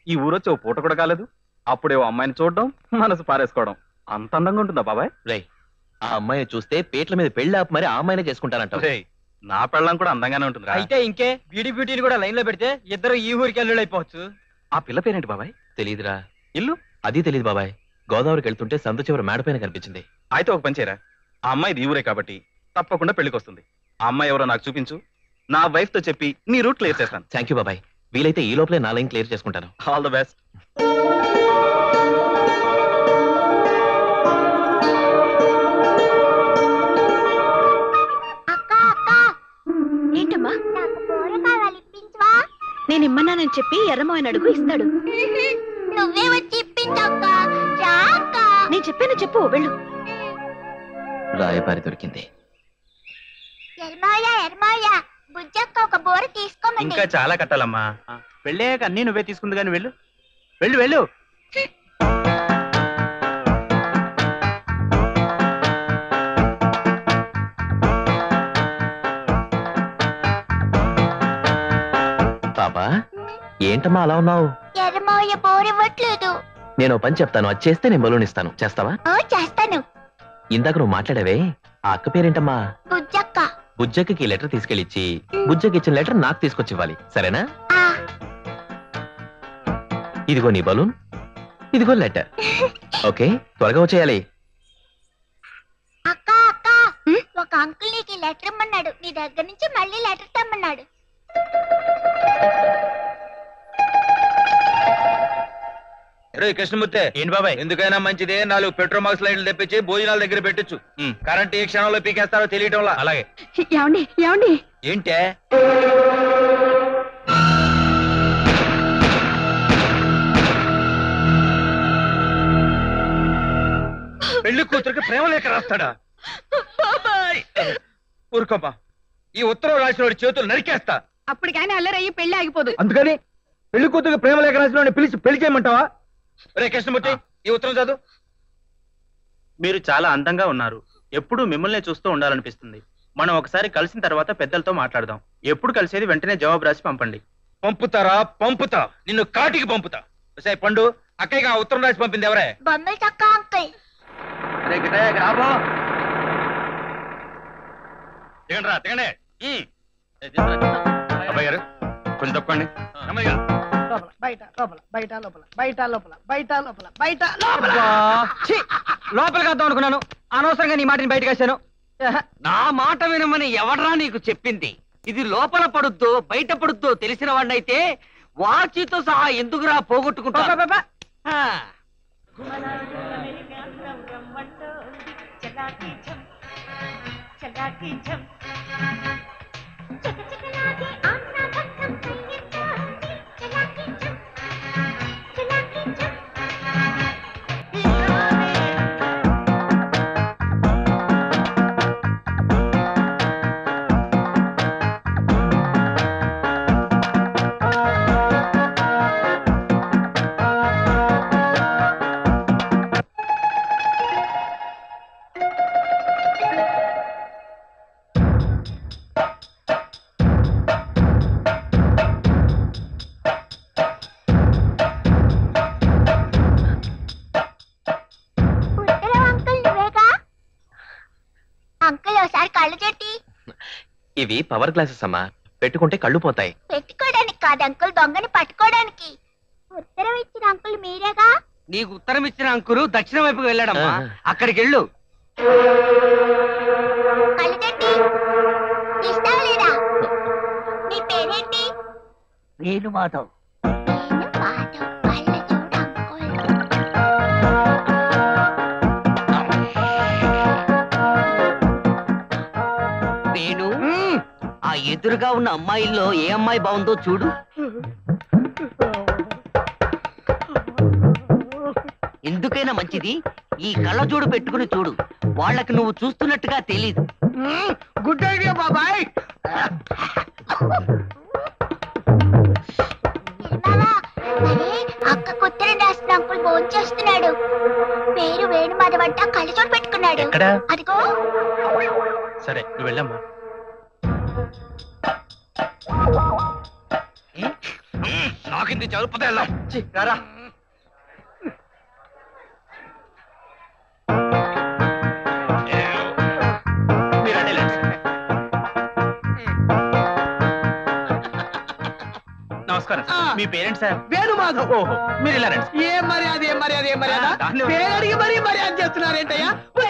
ఈ ఊరొచ్చి ఓ పూట కూడా కాలేదు, అప్పుడేవో అమ్మాయిని చూడడం, మనసు పారేసుకోవడం. అంత అందంగా ఉంటుందా బాబాయ్? రే, ఆ అమ్మాయిని చూస్తే పేట్ల మీద పెళ్లి ఆపి మరి ఆ అమ్మాయినే చేసుకుంటానంట. రేయ్, నా పెళ్ళం కూడా అందంగానే ఉంటుందిరా. అయితే ఇంకే బ్యూటీని కూడా లైన్ లో పెడితే ఇద్దరు ఈ ఊరికి అల్లుళ్ళు అయిపోవచ్చు. ఆ పిల్ల పేరేంటి బాబాయ్? తెలీదురా. ఇల్లు అది తెలీదు బాబాయ్. గోదావరికి వెళ్తుంటే సంత చివరి మేడపైన కనిపించింది. అయితే ఒక పని చేయరా, ఆ అమ్మాయి ఈ ఊరే కాబట్టి తప్పకుండా పెళ్లికి వస్తుంది. ఆ అమ్మాయి ఎవరో నాకు చూపించు, నా వైఫ్ తో చెప్పి నీ రూట్ క్లియర్ చేస్తాను. థ్యాంక్ యూ బాబాయ్. వీలైతే ఈ లోపలే నా లైన్ క్లియర్ చేసుకుంటాను. All the best. ఏంటమ్మా? నేను ఇమ్మన్నానని చెప్పి ఎర్రమోయన అడుగు ఇస్తాడు. నువ్వే వచ్చి ఇప్పించక్క. నేను చెప్పాను, చెప్పు వెళ్ళు. రాయబారి దొరికింది. బుజ్జక్క ఒక బోర తీసుకోమండి. ఇంకా చాలా కట్టాలమ్మా. పెళ్ళాక అన్ని నువ్వే తీసుకుంది కానీ వెళ్ళు వెళ్ళు వెళ్ళు. బాబా, ఏంటమ్మా అలా ఉన్నావు? ఎర్రమోయ బోర ఇవ్వట్లేదు. నేను పని చెప్తాను, అది చేస్తే నేను బలూన్ ఇస్తాను. చేస్తావా? చేస్తాను. ఇందాక నువ్వు మాట్లాడావే, ఆ అక్క పేరేంటమ్మా? బుజ్జక్క. బుజ్జకి లెటర్ తీసుకెళ్ళిచ్చి బుజ్జకి ఇచ్చిన లెటర్ నాకు తీసుకొచ్చి ఇవ్వాలి, సరేనా? ఇదిగో నీ బలూన్, ఇదిగో లెటర్. ఓకే, త్వరగా వచ్చేయాలి. అక్క అక్క, ఒక అంకుల్ నీకు లెటర్ ఇమ్మన్నాడు. నీ దగ్గర నుంచి మళ్ళీ లెటర్ తెమ్మన్నాడు. కృష్ణమూర్తి, ఏంటి బాబాయ్? ఎందుకైనా మంచిదే 4 పెట్రోల్ మార్క్స్ లైట్లు తెప్పించి భోజనాల దగ్గర పెట్టచ్చు. కరెంట్ ఏ క్షణంలో పీకేస్తారో తెలియటంలా. అలాగే. ఏమండి ఏమండి? ఏంటే? పెళ్లి కూతురికి ప్రేమ లేఖ రాస్తాడా? ఊరుకోమ్మా, ఈ ఉత్తరం రాసిన వాడి చేతులు నరికేస్తా. అప్పటికైనా అల్లరయ్యి పెళ్లి ఆగిపోదు. అందుకని పెళ్లి కూతురికి ప్రేమ లేఖ రాసిన పిలిచి పెళ్లి చేయమంటావా? రే కృష్ణమూర్తి, ఈ ఉత్తరం చదువు. మీరు చాలా అందంగా ఉన్నారు, ఎప్పుడూ మిమ్మల్నే చూస్తూ ఉండాలనిపిస్తుంది. మనం ఒకసారి కలిసిన తర్వాత పెద్దలతో మాట్లాడదాం. ఎప్పుడు కలిసేది వెంటనే జవాబు రాసి పంపండి. పంపుతారా? పంపుతా, నిన్ను కాటికి పంపుతా. సే పండు, అక్కయ్యగా ఆ ఉత్తరం రాసి పంపింది ఎవరే? బొమ్మల చక్క అంకుల్. దిగండి, దిగండి. అబ్బాయి గారు కొంచెం తప్పండి. లోపలికి వద్దాం అనుకున్నాను, అనవసరంగా నీ మాటని బయటకు వచ్చాను. నా మాట వినమని ఎవడ్రా నీకు చెప్పింది? ఇది లోపల పడుద్దో బయట పడుద్దో తెలిసిన వాడినైతే వాచితో సహా ఎందుకురా పోగొట్టుకుంటా? ఇవి పవర్ గ్లాసెస్ అమ్మా, పెట్టుకుంటే కళ్ళు పోతాయి. పెట్టుకోవడానికి కాదు అంకుల్, దొంగని పట్టుకోవడానికి. ఉత్తరం ఇచ్చిన అంకుల్ మీరేగా? నీకు ఉత్తరం ఇచ్చిన అంకులు దక్షిణ వైపుకి వెళ్ళాడమ్మా, అక్కడికి వెళ్ళు. కళ్ళజట్టి ఇస్తావా లేదా? నీ పేరేంటి? నేను మాధవ్. నేను ఆ ఎదురుగా ఉన్న అమ్మాయిల్లో ఏ అమ్మాయి బాగుందో చూడు. ఎందుకైనా మంచిది ఈ కళ్ళజోడు పెట్టుకుని చూడు, వాళ్ళకి నువ్వు చూస్తున్నట్టుగా తెలీదు. గుడ్ ఐడియా బాబాయ్. అక్క ఉత్తరం రాసిన అంకుల్ ఫోన్ చేస్తున్నాడు. పేరు వేణు మాధవంట, కళ్ళజోడు పెట్టుకున్నాడు. అదిగో. సరే నువ్వు వెళ్ళమ్మా. నాకు దొరికింది చదువుతా వెళ్దాం రారా మీరు అన్నీ లేండి సార్. నమస్కారం సార్. మీ పేరెంట్స్ సార్? వేణుమాధవ్. ఓహో, మీరు ఇలా రండి సార్. ఏం మర్యాద ఏం మర్యాద ఏం మర్యాద దాన్ని- పేరడికి మరీ మర్యాద చేస్తున్నారేంటయ్యా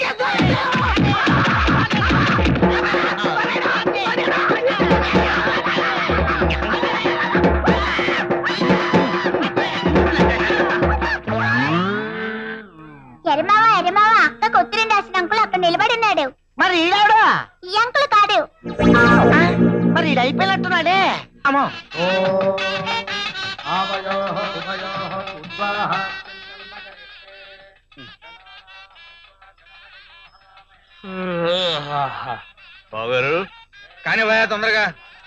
ఎరమావా ఎరమావా అక్క కొత్తిరెండు రాసిన అంకుల్ అక్కడ నిలబడి ఉన్నాడు. మరి ఈడాడా ఈ అంకుల్ కాదు. మరి ఈడు అయిపోయినట్టున్నాడే అమ్మా బాగారు కానీ భయ తొందరగా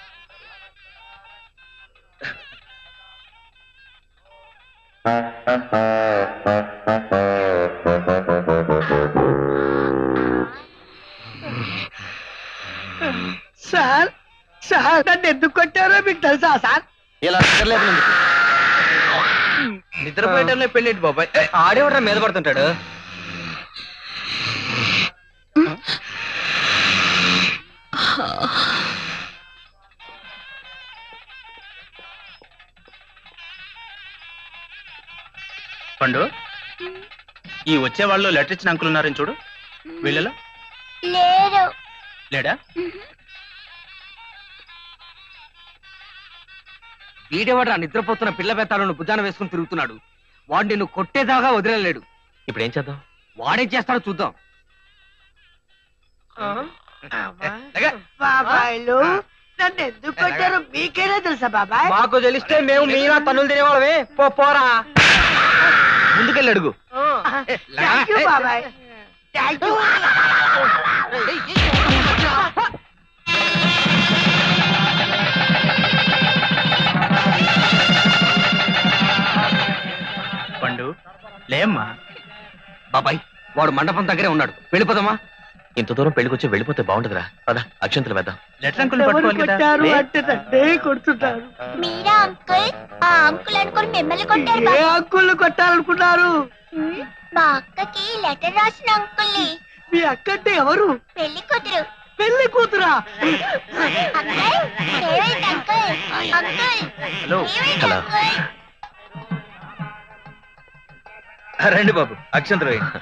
సార్ సార్ నన్ను ఎందుకు కొట్టారో మీకు తెలుసా సార్ ఇలా నిద్రపోయేటంలో పెళ్ళేంటి బాబాయ్ ఆడేవడ్రా మీద పడుతుంటాడు పండు, ఈ వచ్చే వాళ్ళు లెటర్ ఇచ్చిన అంకుల్ ఉన్నారని చూడు. వీళ్ళలో లేరు. లేడా? వీడేవడ్రా నిద్రపోతున్న పిల్ల బెత్తాలను భుజాన వేసుకుని తిరుగుతున్నాడు. వాడు నిన్ను కొట్టేదాకా వదిలేలేడు. ఇప్పుడు ఏం చేద్దాం? వాడేం చేస్తాడో చూద్దాం. బాబాయ్లు నన్ను ఎందుకు కొట్టారో మీకేనా తెలుసా బాబాయ్? మాకు తెలిస్తే మేము మీలా తన్నులు తినేవాళ్ళమే. పోరా ముందుకెళ్ళి అడుగు. థ్యాంక్ యూ బాబాయ్, థ్యాంక్ యూ. పండు లేమ్మా. బాబాయ్ వాడు మండపం దగ్గరే ఉన్నాడు, వెళ్ళిపోదామా? ఇంత దూరం పెళ్లికొచ్చి వెళ్ళిపోతే బాగుంటుందిరా. పద అక్షంతలు వేద్దాం. లెటర్ అంకుల్ ఎవరు పట్టుకోవాలి కదా. కొట్టారు లే. అంటే నన్నే కొడుతుంటారు. మీరా అంకుల్? ఆ అంకుల్ అనుకుని మిమ్మల్ని కొట్టారు ఏ బాబు. అంకుల్ని కొట్టాలనుకున్నారు? మా అక్కకి లెటర్ రాసిన అంకుల్ని. మీ అక్కంటే ఎవరు? పెళ్లి కూతురు. పెళ్లి కూతురా? అంకుల్ ఏమైంది అంకుల్? Uncle hello. ఏమైంది హలో. అంకుల్? రండి బాబు అక్షంతలు వేయండి.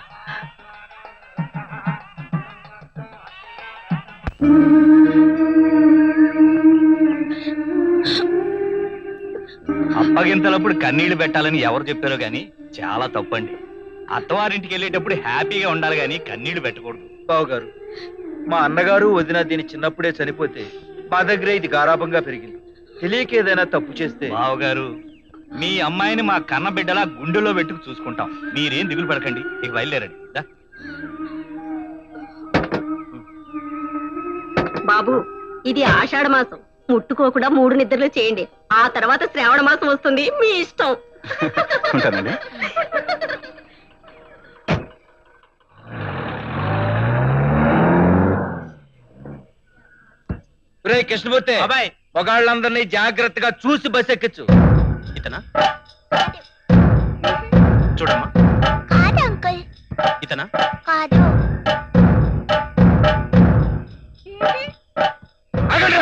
అప్పగింతలప్పుడు కన్నీళ్లు పెట్టాలని ఎవరు చెప్పారో గాని చాలా తప్పండి. అత్తవారింటికి వెళ్ళేటప్పుడు హ్యాపీగా ఉండాలి గాని కన్నీళ్లు పెట్టకూడదు. బావు గారు, మా అన్నగారు వదిన దీని చిన్నప్పుడే చనిపోతే మా దగ్గర ఇది గారాభంగా పెరిగింది. తెలియక ఏదైనా తప్పు చేస్తే బావగారు, మీ అమ్మాయిని మా కన్న బిడ్డలా గుండెలో పెట్టుకు చూసుకుంటాం. మీరేం దిగులు పడకండి. ఇక బయలుదేరండి. దా. బాబు, ఇది ఆషాఢ మాసం. ముట్టుకోకుండా 3 నిద్రలు చేయండి. ఆ తర్వాత శ్రావణ మాసం వస్తుంది, మీ ఇష్టం. ఉంటానండి. రే కృష్ణమూర్తి, బాబాయ్, మగాళ్ళందరినీ జాగ్రత్తగా చూసి బస్ ఎక్కించు. ఇతనా? చూడమ్మా. కాదు అంకుల్, ఇతనా? కాదు. ఆగండ్రా!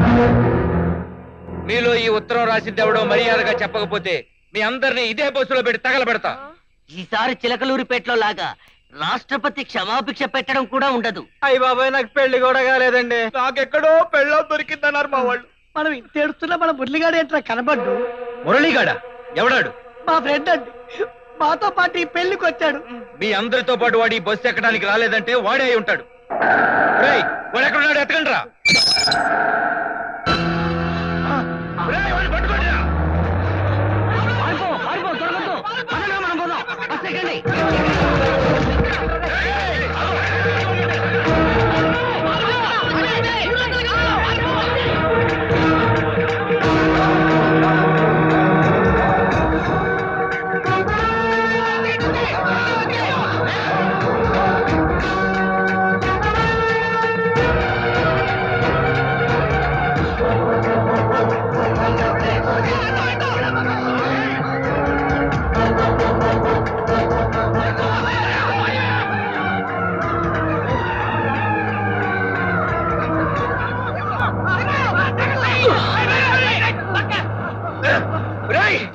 మీలో ఈ ఉత్తరం రాసింది ఎవడో మర్యాదగా చెప్పకపోతే మీ అందరినీ ఇదే బస్సులో పెట్టి తగలబెడతా. ఈసారి చిలకలూరిపేటలో లాగా రాష్ట్రపతి క్షమాభిక్ష పెట్టడం కూడా ఉండదు. అయ్య బాబాయ్, నాకు పెళ్లి కూడా కాలేదండి. నాకెక్కడో పెళ్ళో దొరికిందన్నారు మా వాళ్ళు. మనం ఇంత ఏడుస్తున్నా మన మురళిగాడు ఏంట్రా కనబడ్డు? మురళీగాడ ఎవడాడు? మా ఫ్రెండ్ అండి, మాతో పాటు ఈ పెళ్లికి వచ్చాడు. మీ అందరితో పాటు వాడు ఈ బస్సు ఎక్కడానికి రాలేదంటే వాడే అయి ఉంటాడు. రేయ్, వాడు ఎక్కడున్నాడు? ఎత్తకండి రా.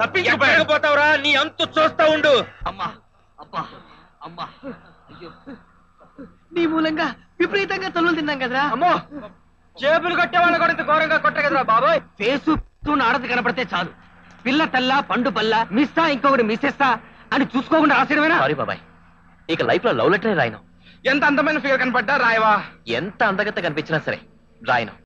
తప్పించకపోతావురా నీ అంతు చూస్తా ఉండు. అమ్మా అబ్బా అమ్మా అయ్యో నీ మూలంగా విపరీతంగా తల్లులు తిన్నాం కదరా. అమ్మో చేపులు కట్టే వాళ్ళు కూడా ఇంత ఘోరంగా కొట్ట కదరా బాబాయ్. ఫేసు ఆడది కనపడితే చాలు పిల్ల తల్ల పండు పల్ల మిస్సా ఇంకొకటి మిస్సెస్తా అని చూసుకోకుండా రాసేయడమేనా? సారీ బాబాయ్, ఇక లైఫ్ లో లవ్ లెటరే రాయను. ఎంత అందమైన ఫిగర్ కనపడ్డా రాయవా? ఎంత అందగత్త కనిపించినా సరే రాయను.